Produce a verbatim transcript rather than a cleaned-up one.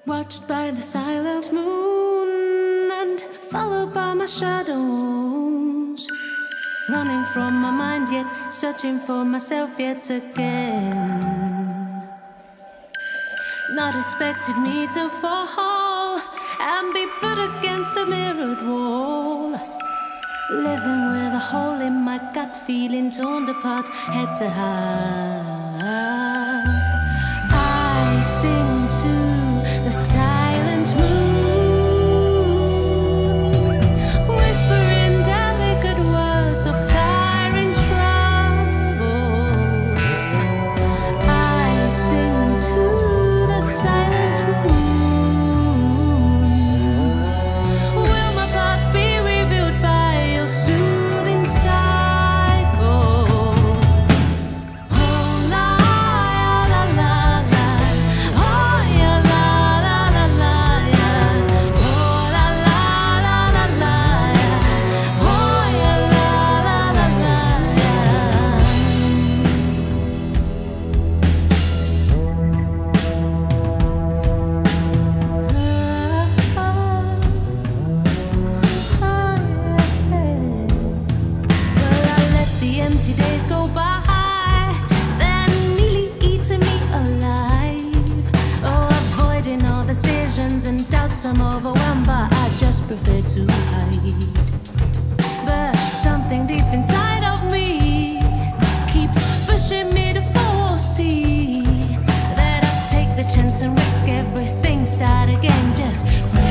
Watched by the silent moon and followed by my shadows, running from my mind yet searching for myself yet again. Not expected me to fall and be put against a mirrored wall, living with a hole in my gut, feeling torn apart head to heart. I sing to the silent moon, whispering delicate words of tiring troubles. I sing to the silent moon. Will my path be revealed by your soothing cycles? Oh la la la la, oh yeah la la la la yeah, oh la la la la la yeah, oh yeah la la la la yeah. Well, I let the empty days go by, then nearly eating me alive. Oh, avoiding all decisions and doubts, I'm overwhelmed, but I just prefer to hide. But something deep inside of me keeps pushing me to foresee that I take the chance and risk everything, start again, just breathe.